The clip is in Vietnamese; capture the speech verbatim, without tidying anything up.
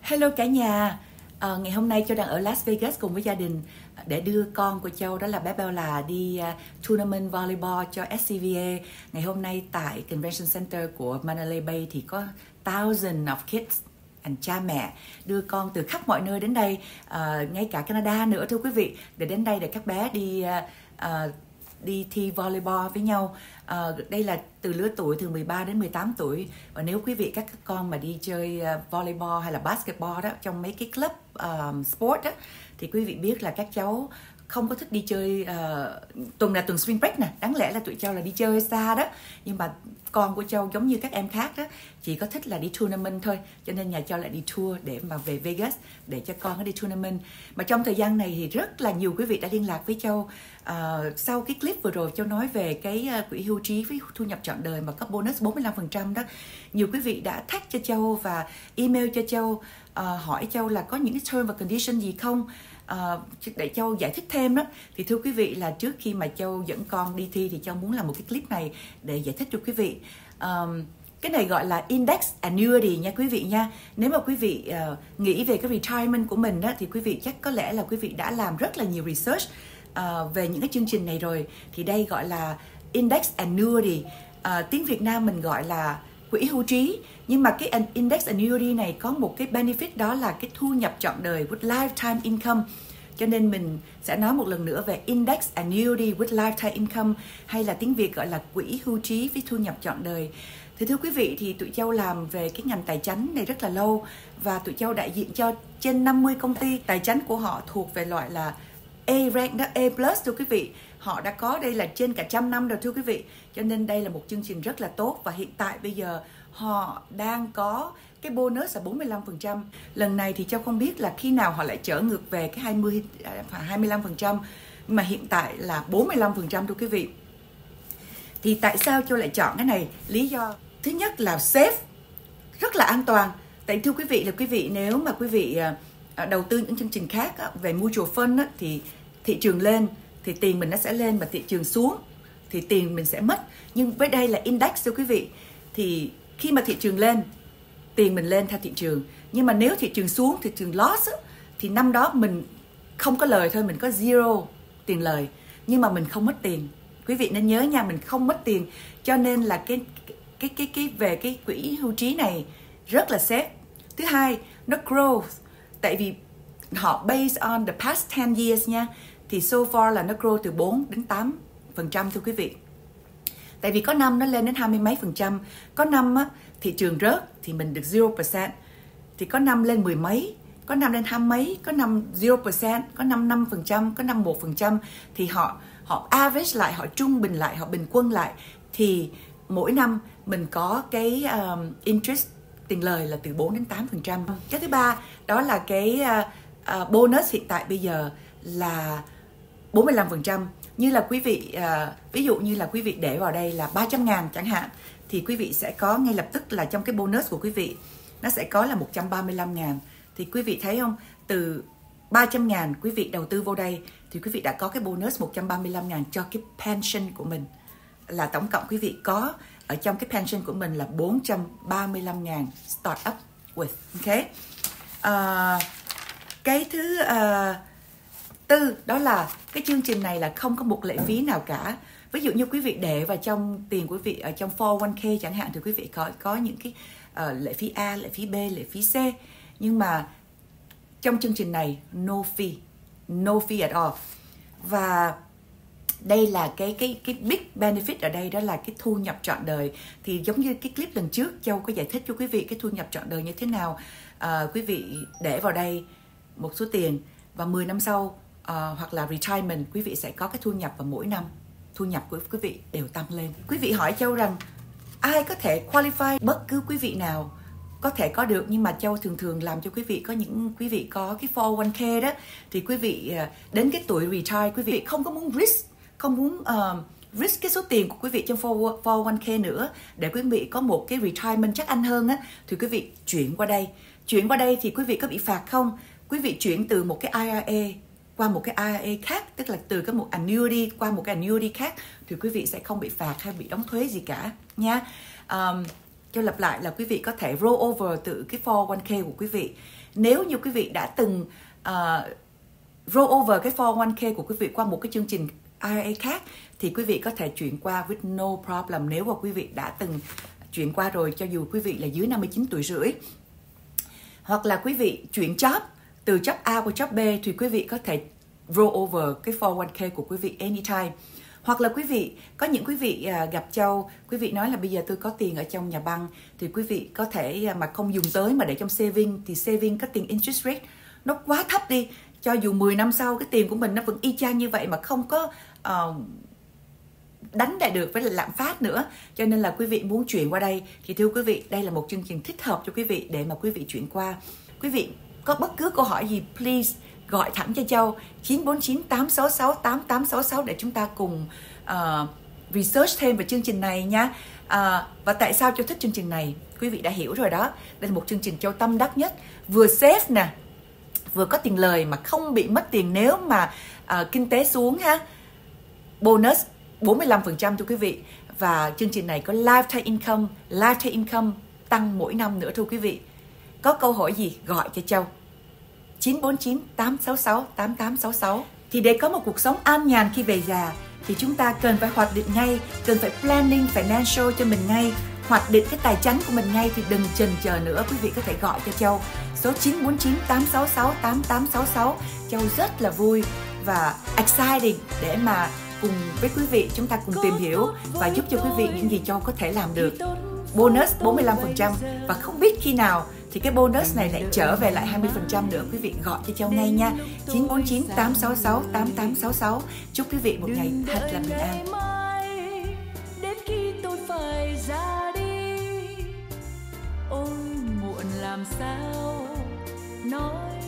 Hello cả nhà. Ờ, ngày hôm nay Châu đang ở Las Vegas cùng với gia đình để đưa con của Châu, đó là bé Bella, đi uh, tournament volleyball cho ét xê vê a. Ngày hôm nay tại Convention Center của Mandalay Bay thì có thousands of kids and cha mẹ đưa con từ khắp mọi nơi đến đây, uh, ngay cả Canada nữa thưa quý vị, để đến đây để các bé đi uh, uh, đi thi volleyball với nhau. À, đây là từ lứa tuổi từ mười ba đến mười tám tuổi. Và nếu quý vị các con mà đi chơi uh, volleyball hay là basketball đó trong mấy cái club um, sport đó, thì quý vị biết là các cháu không có thích đi chơi uh, tuần là tuần spring break nè, đáng lẽ là tụi Châu là đi chơi xa đó, nhưng mà con của Châu giống như các em khác đó, chỉ có thích là đi tournament thôi, cho nên nhà Châu lại đi tour để mà về Vegas để cho con nó đi tournament. Mà trong thời gian này thì rất là nhiều quý vị đã liên lạc với Châu. Uh, sau cái clip vừa rồi Châu nói về cái uh, quỹ hưu trí với thu nhập trọn đời mà có bonus bốn mươi lăm phần trăm đó, nhiều quý vị đã tag cho Châu và email cho Châu, uh, hỏi Châu là có những cái term và condition gì không, uh, để Châu giải thích thêm đó. Thì thưa quý vị là trước khi mà Châu dẫn con đi thi thì Châu muốn làm một cái clip này để giải thích cho quý vị. Um, cái này gọi là index annuity nha quý vị nha. Nếu mà quý vị uh, nghĩ về cái retirement của mình đó, thì quý vị chắc có lẽ là quý vị đã làm rất là nhiều research uh, về những cái chương trình này rồi. Thì đây gọi là index annuity, uh, tiếng Việt Nam mình gọi là quỹ hưu trí. Nhưng mà cái index annuity này có một cái benefit, đó là cái thu nhập trọn đời with lifetime income. Cho nên mình sẽ nói một lần nữa về index annuity with lifetime income, hay là tiếng Việt gọi là quỹ hưu trí với thu nhập trọn đời. Thì thưa quý vị, thì tụi Châu làm về cái ngành tài chính này rất là lâu, và tụi Châu đại diện cho trên năm mươi công ty. Tài chính của họ thuộc về loại là A rank đó, A plus thưa quý vị. Họ đã có đây là trên cả trăm năm rồi thưa quý vị. Cho nên đây là một chương trình rất là tốt, và hiện tại bây giờ họ đang có cái bonus là bốn mươi lăm phần trăm. Lần này thì Châu không biết là khi nào họ lại trở ngược về cái hai mươi, hai mươi lăm phần trăm, mà hiện tại là bốn mươi lăm phần trăm thưa quý vị. Thì tại sao Châu lại chọn cái này? Lý do thứ nhất là safe, rất là an toàn. Tại thưa quý vị là quý vị nếu mà quý vị đầu tư những chương trình khác về mutual fund thì thị trường lên thì tiền mình nó sẽ lên, và thị trường xuống thì tiền mình sẽ mất. Nhưng với đây là index thưa quý vị, thì khi mà thị trường lên, tiền mình lên theo thị trường. Nhưng mà nếu thị trường xuống, thị trường loss á, thì năm đó mình không có lời thôi, mình có zero tiền lời, nhưng mà mình không mất tiền. Quý vị nên nhớ nha, mình không mất tiền. Cho nên là cái cái cái cái về cái quỹ hưu trí này rất là safe. Thứ hai, nó grow, tại vì họ based on the past ten years nha, thì so far là nó grow từ bốn đến tám phần trăm thưa quý vị. Tại vì có năm nó lên đến hai mươi mấy phần trăm, có năm á, thị trường rớt thì mình được zero percent, thì có năm lên mười mấy, có năm lên hai mấy, có năm zero percent, có năm năm phần trăm, có năm một phần trăm. Thì họ họ average lại, họ trung bình lại, họ bình quân lại, thì mỗi năm mình có cái um, interest, tiền lời là từ bốn đến tám phần trăm. Cái thứ ba đó là cái uh, uh, bonus hiện tại bây giờ là bốn mươi lăm phần trăm. Như là quý vị, uh, ví dụ như là quý vị để vào đây là ba trăm ngàn chẳng hạn, thì quý vị sẽ có ngay lập tức là trong cái bonus của quý vị nó sẽ có là một trăm ba mươi lăm ngàn. Thì quý vị thấy không, từ ba trăm ngàn quý vị đầu tư vô đây thì quý vị đã có cái bonus một trăm ba mươi lăm ngàn cho cái pension của mình. Là tổng cộng quý vị có ở trong cái pension của mình là bốn trăm ba mươi lăm ngàn start up with. Ok. Uh, cái thứ uh, tư đó là cái chương trình này là không có một lệ phí nào cả. Ví dụ như quý vị để vào trong tiền quý vị ở trong four oh one k chẳng hạn, thì quý vị có có những cái uh, lệ phí A, lệ phí B, lệ phí C. Nhưng mà trong chương trình này no fee, no fee at all. Và đây là cái cái cái big benefit ở đây, đó là cái thu nhập trọn đời. Thì giống như cái clip lần trước Châu có giải thích cho quý vị cái thu nhập trọn đời như thế nào. À, quý vị để vào đây một số tiền và mười năm sau à, hoặc là retirement, quý vị sẽ có cái thu nhập vào mỗi năm. Thu nhập của quý vị đều tăng lên. Quý vị hỏi Châu rằng ai có thể qualify, bất cứ quý vị nào có thể có được, nhưng mà Châu thường thường làm cho quý vị, có những quý vị có cái four oh one k đó, thì quý vị đến cái tuổi retire, quý vị không có muốn risk, không muốn uh, risk cái số tiền của quý vị trong four oh one k nữa, để quý vị có một cái retirement chắc ăn hơn á, thì quý vị chuyển qua đây. Chuyển qua đây thì quý vị có bị phạt không? Quý vị chuyển từ một cái i rờ a qua một cái i rờ a khác, tức là từ cái một annuity qua một cái annuity khác, thì quý vị sẽ không bị phạt hay bị đóng thuế gì cả nha. Um, Châu lặp lại là quý vị có thể roll over từ cái four oh one k của quý vị. Nếu như quý vị đã từng uh, roll over cái four oh one k của quý vị qua một cái chương trình i rờ a khác thì quý vị có thể chuyển qua with no problem nếu mà quý vị đã từng chuyển qua rồi, cho dù quý vị là dưới năm mươi chín tuổi rưỡi. Hoặc là quý vị chuyển job từ job A qua job B thì quý vị có thể roll over cái four oh one k của quý vị anytime. Hoặc là quý vị, có những quý vị uh, gặp Châu, quý vị nói là bây giờ tôi có tiền ở trong nhà băng thì quý vị có thể uh, mà không dùng tới mà để trong saving, thì saving có tiền interest rate nó quá thấp đi. Cho dù mười năm sau cái tiền của mình nó vẫn y chang như vậy mà không có uh, đánh lại được với lạm phát nữa. Cho nên là quý vị muốn chuyển qua đây thì thưa quý vị, đây là một chương trình thích hợp cho quý vị để mà quý vị chuyển qua. Quý vị có bất cứ câu hỏi gì please gọi thẳng cho Châu chín bốn chín tám sáu sáu tám tám sáu sáu để chúng ta cùng uh, research thêm về chương trình này nha. Uh, và tại sao Châu thích chương trình này? Quý vị đã hiểu rồi đó. Đây là một chương trình Châu tâm đắc nhất, vừa safe nè, vừa có tiền lời mà không bị mất tiền nếu mà uh, kinh tế xuống ha. Bonus bốn mươi lăm phần trăm cho quý vị. Và chương trình này có lifetime income, lifetime income tăng mỗi năm nữa thưa quý vị. Có câu hỏi gì gọi cho Châu chín bốn chín tám sáu sáu tám tám sáu sáu. Thì để có một cuộc sống an nhàn khi về già thì chúng ta cần phải hoạch định ngay, cần phải planning financial cho mình ngay, hoạch định cái tài chính của mình ngay, thì đừng chần chờ nữa. Quý vị có thể gọi cho Châu số chín bốn chín tám sáu sáu tám tám sáu sáu. Châu rất là vui và exciting để mà cùng với quý vị chúng ta cùng tìm hiểu và giúp cho quý vị những gì Châu có thể làm được. Bonus bốn mươi lăm phần trăm và không biết khi nào thì cái bonus này lại trở về lại hai mươi phần trăm nữa. Quý vị gọi cho Châu ngay nha, chín bốn chín tám sáu sáu tám tám sáu sáu. Chúc quý vị một ngày thật là bình an. Đến khi tôi phải ra đi, ôi muộn làm sao nói